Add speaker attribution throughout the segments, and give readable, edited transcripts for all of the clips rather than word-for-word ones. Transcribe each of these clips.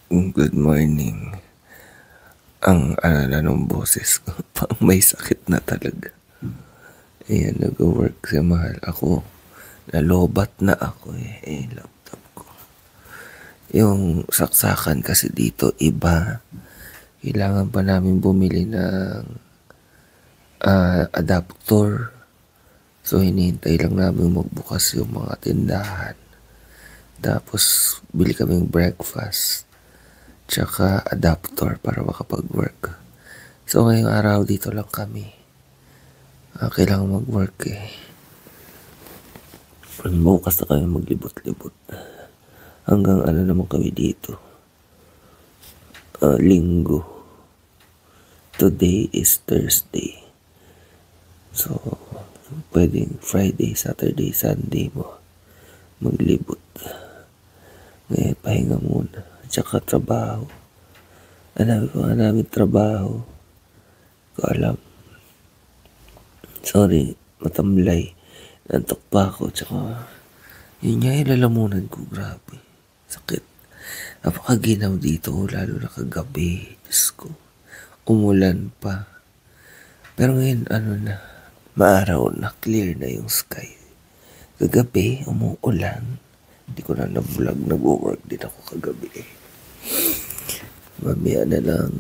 Speaker 1: Good morning. Ang alala ng boses ko, pang may sakit na talaga. Ayan, nag-work si Mahal. Ako, nalobat na ako laptop ko. Yung saksakan kasi dito, iba. Kailangan pa namin bumili ng adapter. So, hinihintay lang namin magbukas yung mga tindahan. Tapos, bili kaming breakfast. Tsaka adapter para makapag-work. So ngayong araw dito lang kami. Kailangan mag-work Bukas na kami maglibot-libot. Hanggang naman kami dito. Linggo. Today is Thursday. So pwedeng Friday, Saturday, Sunday mo maglibot. Ngayon pahinga muna. Tsaka trabaho. Namin trabaho. Ko alam. Sorry, matamlay. Nantok pa ako. Tsaka, yun nga lalamunan ko. Grabe. Sakit. Napakaginaw dito. Lalo na kagabi. Diyos ko. Umulan pa. Pero ngayon, na. Maaraw na. Clear na yung sky. Kagabi, umuulan. Hindi ko na na-vlog. Nag-work din ako kagabi Mamaya na lang.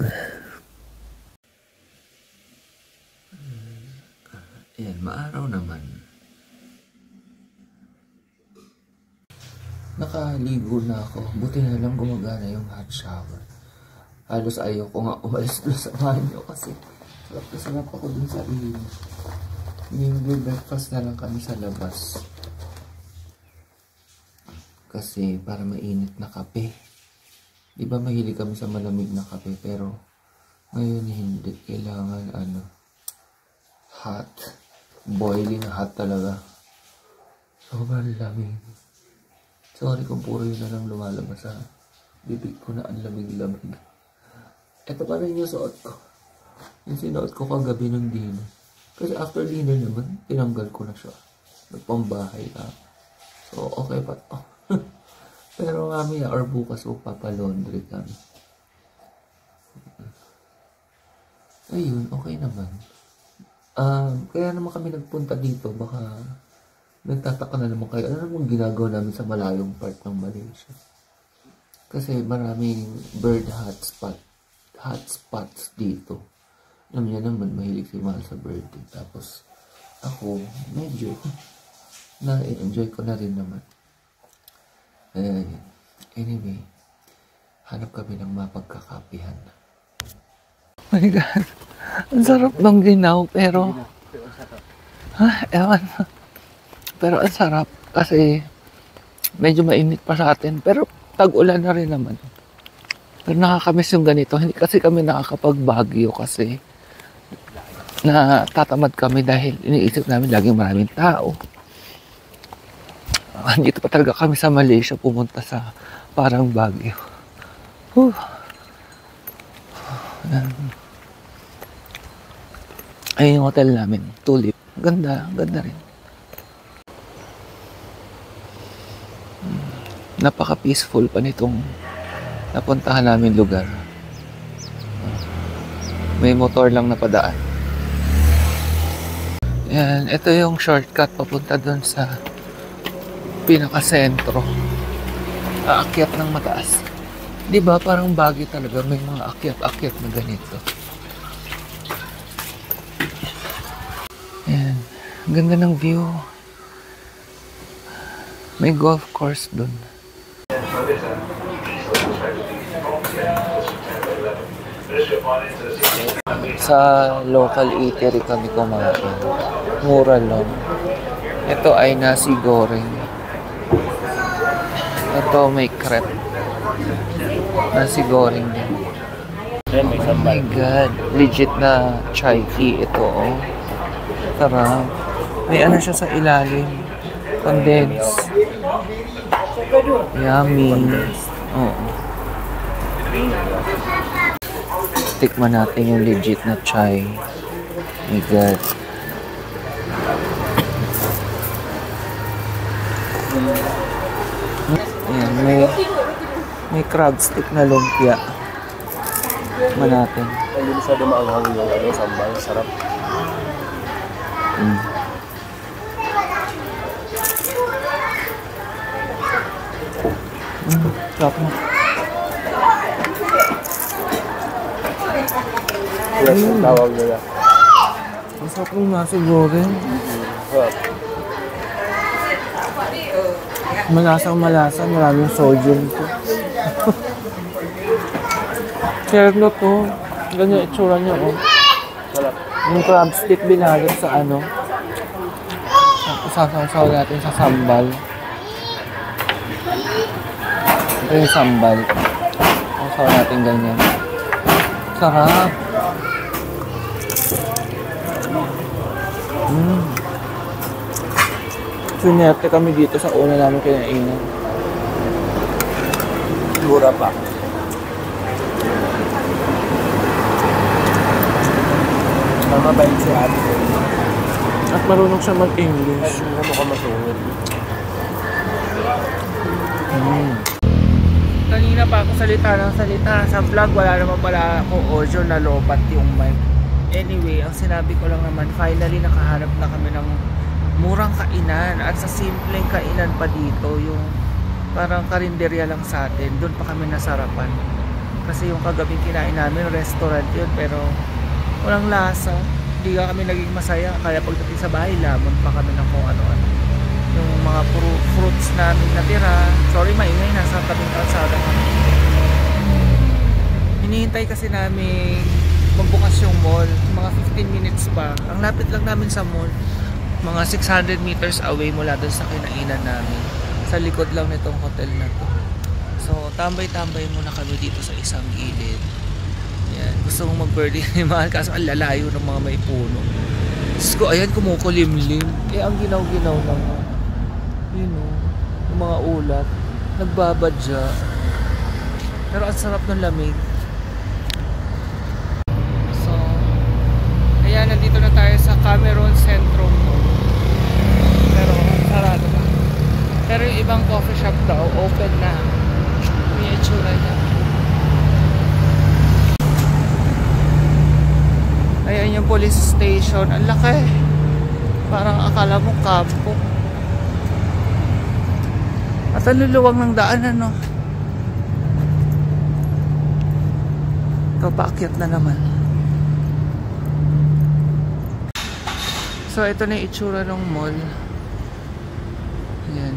Speaker 1: Ayan, maaraw naman. Nakaligo na ako. Buti na lang gumagana yung hot shower. Halos ayaw ko nga umalis doon sa banyo kasi sarap na sarap ako dun sa inyo. Mag-breakfast na lang kami sa labas. Kasi para mainit na kape. Diba mahilig kami sa malamig na kape, pero ngayon hindi. Kailangan hot. Boiling hot talaga. Sobrang lamig. Sorry kung puro yun na lang lumalabas sa bibig ko na ang lamig-lamig. Ito pa rin yung suot ko. Yung sinuot ko kagabi ng dinner. Kasi after dinner naman, tinanggal ko na siya. Nagpambahay na. So, okay pa to. Pero mamaya or bukas papalaundry kami. Ayun, okay naman. Kaya naman kami nagpunta dito. Baka nagtataka na naman kayo. Ano naman ginagawa namin sa malayong part ng Malaysia? Kasi maraming bird hotspots dito. Alam niya naman, mahilig si Mahal sa birding. Tapos ako, medyo na-enjoy ko na rin naman. Anyway, hanap kami ng mapagkakapihan. Oh my God, ang sarap ng ginaw, pero ewan, pero ang sarap kasi medyo mainit pa sa atin, pero tag-ulan na rin naman. Pero nakakamiss yung ganito, hindi kasi kami nakakapag-Baguio kasi natatamad kami dahil iniisip namin laging maraming tao. Dito pa talaga kami sa Malaysia pumunta sa parang Baguio. Ayun yung hotel namin, Tulip. Ganda rin. Napaka-peaceful pa nitong napuntahan namin lugar. May motor lang napadaan. Yan, ito yung shortcut papunta doon sa pinaka-sentro. Aakyat ng mataas. Diba parang Baguio talaga may mga akyat-akyat na ganito. Ayan. Ang ganda ng view. May golf course dun. Sa local eatery kami kumain. Mura lang. Ito ay nasi goreng. Ito may crepe. Nasi goreng din. Oh my God. Legit na chai tea ito. Sarap. May siya sa ilalim. Condensed. Yummy. Oo. Tikman natin yung legit na chai. Oh my God. Ayan, may May crab stick na lumpia. Man natin.
Speaker 2: Hindi masyado maanghang yung sambal. Sarap.
Speaker 1: Sarap na.
Speaker 2: Yes, tawag nila.
Speaker 1: Ang sarap ng nasi goreng.
Speaker 2: Sarap.
Speaker 1: Malasang-malasa, maraming sodium to. Serno to. Ganyan itsura niya, oh.
Speaker 2: Sarap.
Speaker 1: Yung crab stick binalot sa ano. Isasaw natin sa sambal. Ito yung sambal. Isasaw natin ganyan. Sarap. Sunerte kami dito sa una namin kinainan.
Speaker 2: Mura pa. Mabait si ate.
Speaker 1: At marunong siya mag-English.
Speaker 2: Ano ka masungit?
Speaker 1: Kanina pa ako salita ng salita. Sa vlog wala naman pala ako audio na lobat yung mic. Anyway, ang sinabi ko lang naman, finally nakahanap na kami ng murang kainan. At sa simpleng kainan pa dito, yung parang karinderya lang sa atin. Doon pa kami nasarapan. Kasi yung kagabing kinain namin, restaurant yun, pero walang lasa. Hindi kami naging masaya. Kaya pagdating sa bahay, lamon pa kami ng kung ano-ano. Yung mga fruits namin natira. Sorry, maingay, nasa tabing kalsada kami. Hinihintay kasi namin magbukas yung mall. Mga 15 minutes pa. Ang lapit lang namin sa mall. Mga 600 meters away mula dun sa kinainan namin. Sa likod lang nitong hotel na to. So, tambay-tambay muna kami dito sa isang gilid. Yan. Gusto kong mag-birthday ni Mahal kaso ang lalayo ng mga may puno. Diyos ko, ayan, kumukulimlim. Eh, ang ginaw-ginaw naman. Yun o. Yung mga ulat. Nagbabadya. Pero ang sarap ng lamig. So, ayan, nandito na tayo sa Cameron Centrum. Pero, sarado pa. Pero yung ibang coffee shop daw, open na. May itsura niya. Ayan yung police station. Ang laki. Parang akala mo kampo. At ang luluwag ng daan, ano. Ito, paakyat na naman. So, ito na yung itsura ng mall. Ayan.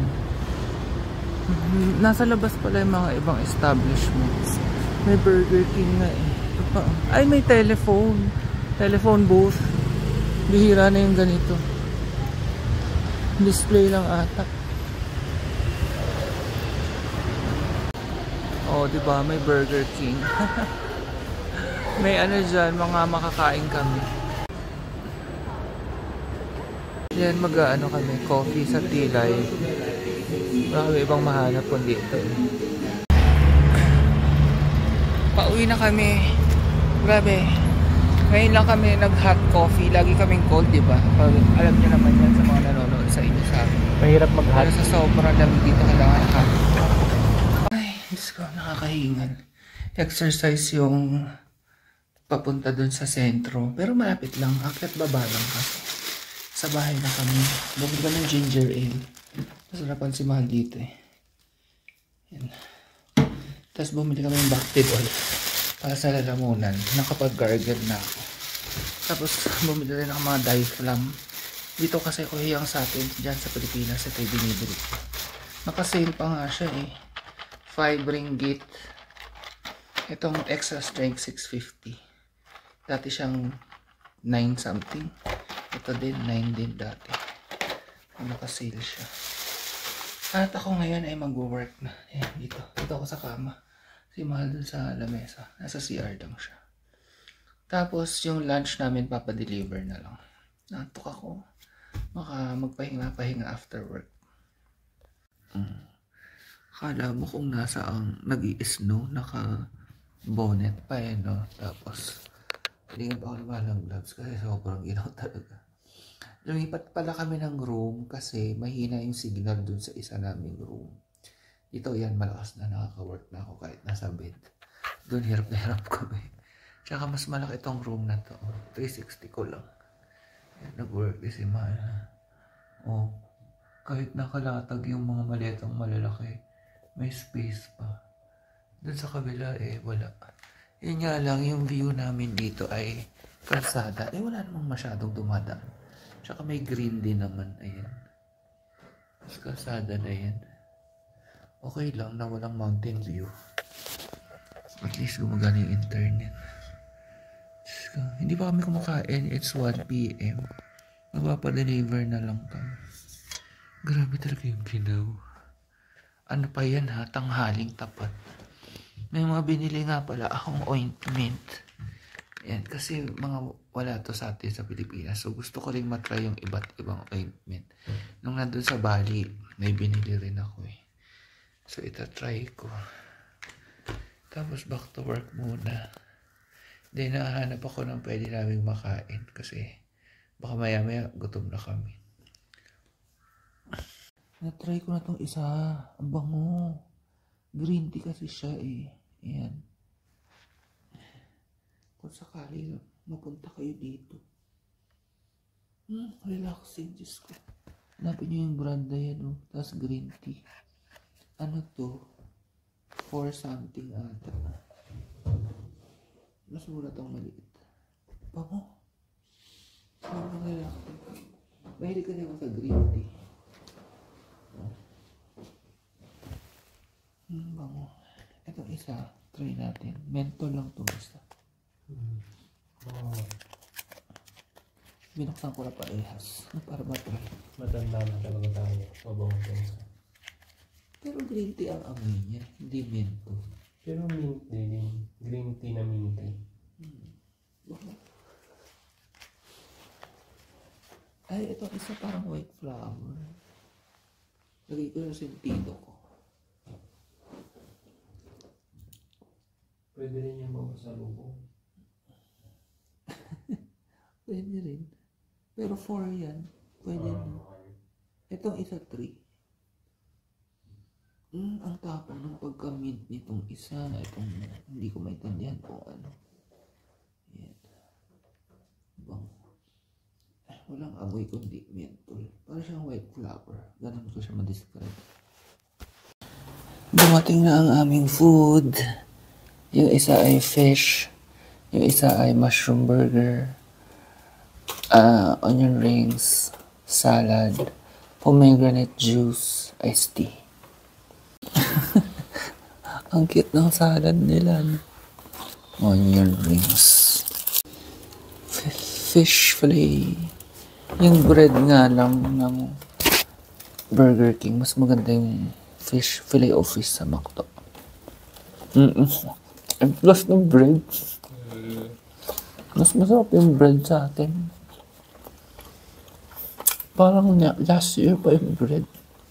Speaker 1: Nasa labas pala yung mga ibang establishments. May Burger King na eh. Ito pa. Ay, may telephone. Telephone booth. Bihira na yung ganito. Display lang ata. Oh, di ba? May Burger King. May ano dyan, mga makakain kami. Yan, mag-ano kami, coffee sa Tilay. Wala kami ibang mahanap kundi ito. Pauwi na kami. Grabe. Ngayon lang kami nag-hot coffee. Lagi kaming cold, di ba? Alam niyo naman yan sa mga nanonood sa inyo sa amin.
Speaker 2: Mahirap mag-hot.
Speaker 1: Pero sa sobrang lamig dito kailangan hot. Ay, Diyos ko, nakakahingan. Exercise yung papunta dun sa sentro. Pero malapit lang. Akyat baba lang kasi. Sa bahay na kami. Bumili ka ng ginger ale. Masarapan si Mahal dito eh. Yan. Tapos bumili kami ng Bactid oil. Para sa lalamunan. Nakapag-gargle na ako. Tapos bumili rin ako mga Diaflam. Dito kasi kuhiyang sa atin. Diyan sa Pilipinas. Ito yung binibili ko. Nakasale pa nga siya eh. 5 ringgit. Itong extra strength 650. Dati siyang 9 something. Ito din 9 din dati. Nakasale siya. At ako ngayon ay mag-work na. Ayan, dito. Dito ako sa kama. Si Mahal dun sa lamesa. Nasa CR lang siya. Tapos yung lunch namin papadeliver na lang. Nantok ako. Baka magpahinga-pahinga after work. Akala mo kung nasa ang nag-i-snow, naka-bonnet pa eh, no? Tapos, hindi pa ako naman ng gloves kasi sobrang ginaw talaga. Lumipat pala kami ng room kasi mahina yung signal dun sa isa naming room. Ito yan, malakas na nakaka-work na ako kahit nasa bed. Doon hirap na hirap kami. Tsaka mas malaki itong room na to. 360 ko lang. Yan, nag-work din si Mana. Oh, kahit nakalatag yung mga maletang malalaki, may space pa. Doon sa kabila wala. Yun nga lang, yung view namin dito ay kalsada. Wala namang masyadong dumadaan. Tsaka may green din naman. Ayan. Mas kalsada na yan. Okay lang na walang mountain view. At least gumagana yung internet. Hindi pa kami kumakain. It's 1 p.m. Magpapadeliver na lang kami. Grabe talaga yung ginaw. Ano pa yan ha? Tanghaling tapat. May mga binili nga pala akong ointment. Yan, kasi wala to sa atin sa Pilipinas. So gusto ko rin matry yung iba't ibang ointment. Nung nandun sa Bali, may binili rin ako So itatry ko. Tapos back to work muna. Then nahanap ako ng pwede namin makain. Kasi baka maya gutom na kami. Natry ko na tong isa. Ang bango. Green tea kasi siya Ayan. Kung sakali mapunta kayo dito. Relaxing. Diyos ko. Hanapin nyo yung brand na yan. Tapos green tea. Ano to? 4 something ata. Mas mura tong maliit. Bango. Sobrang relaxing. Mahilig ka naman sa green tea. Bango. Itong isa, try natin. Menthol lang itong isa. Binuksan ko na parehas. Para matry.
Speaker 2: Matanda na talaga tayo. Mabawang sa.
Speaker 1: Pero green tea ang amoy niya. Hindi menthol.
Speaker 2: Pero mint din. Green tea na mint tea.
Speaker 1: Ay, ito isa parang white flower. Lagay ko yung sentido ko.
Speaker 2: Pwede rin yung mapasalubong.
Speaker 1: Pwede rin. Pero 4 yan. Pwede na. Itong isa 3. Ang tapang ng pagka-mint nitong isa. Itong hindi ko maintindihan kung ano. Yan. Bang. Walang amoy kundi menthol. Para siyang white flower. Ganun ko siya ma-describe. Dumating na ang aming food. Yung isa ay fish. Yung isa ay mushroom burger. Onion rings. Salad. Pomegranate juice. Iced tea. Ang cute ng salad nila. Onion rings. Fish fillet. Yung bread nga lang ng Burger King. Mas maganda yung fish fillet o fish sa McDo. And plus ng bread. Mas masarap yung bread sa atin. Parang last year pa yung bread.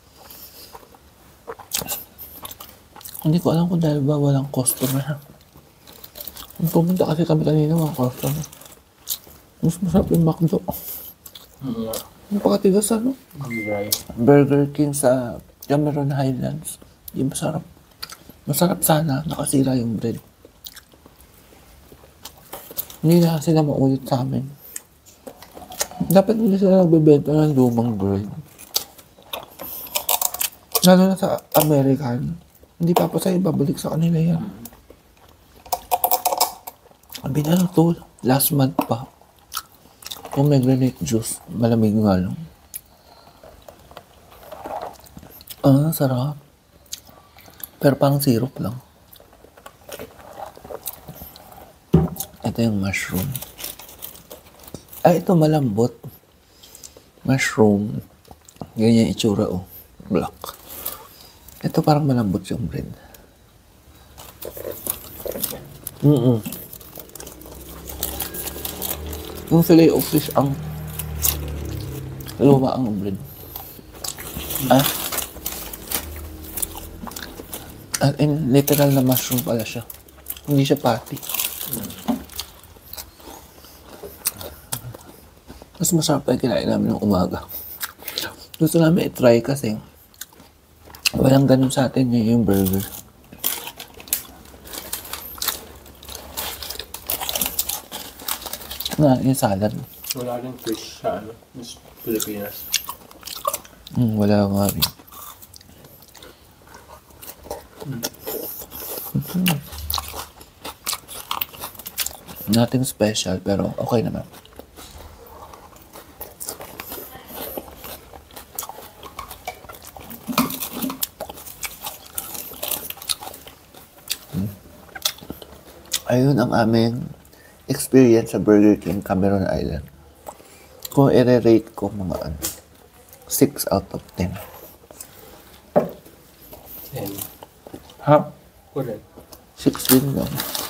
Speaker 1: Hindi ko alam kung dahil ba walang customer. Pumunta kasi kami kanina mga customer. Mas masarap yung McDo. Napakatigas Burger King sa Cameron Highlands. Hindi masarap. Masarap sana. Nakasira yung bread. Hindi na sila maulit sa amin. Dapat hindi sila nagbebenta ng lumang bread. Lalo na sa American. Hindi pa pa sa'yo babalik sa kanila yan. Sabi na to, last month pa. Pomegranate juice. Malamig nga lang. Sarap. Pero parang syrup lang. Ito yung mushroom. Ito malambot. Mushroom. Ganyan itsura Black. Ito parang malambot yung bread. Yung fillet of fish ang luma ang bread. At in literal na mushroom pala siya. Hindi siya patty. Mas masarap pa yung kinain namin ng umaga. Gusto namin i-try kasi Walang ganun sa atin yung burger. Yung salad.
Speaker 2: Wala rin fish sa Pilipinas.
Speaker 1: Wala nga rin. Nothing special, pero okay naman. Ayun ang aming experience sa Burger King, Cameron Island. Kung i-rate ko mga 6 out of 10.
Speaker 2: 10.
Speaker 1: Ha?
Speaker 2: Correct.
Speaker 1: 6 din lang.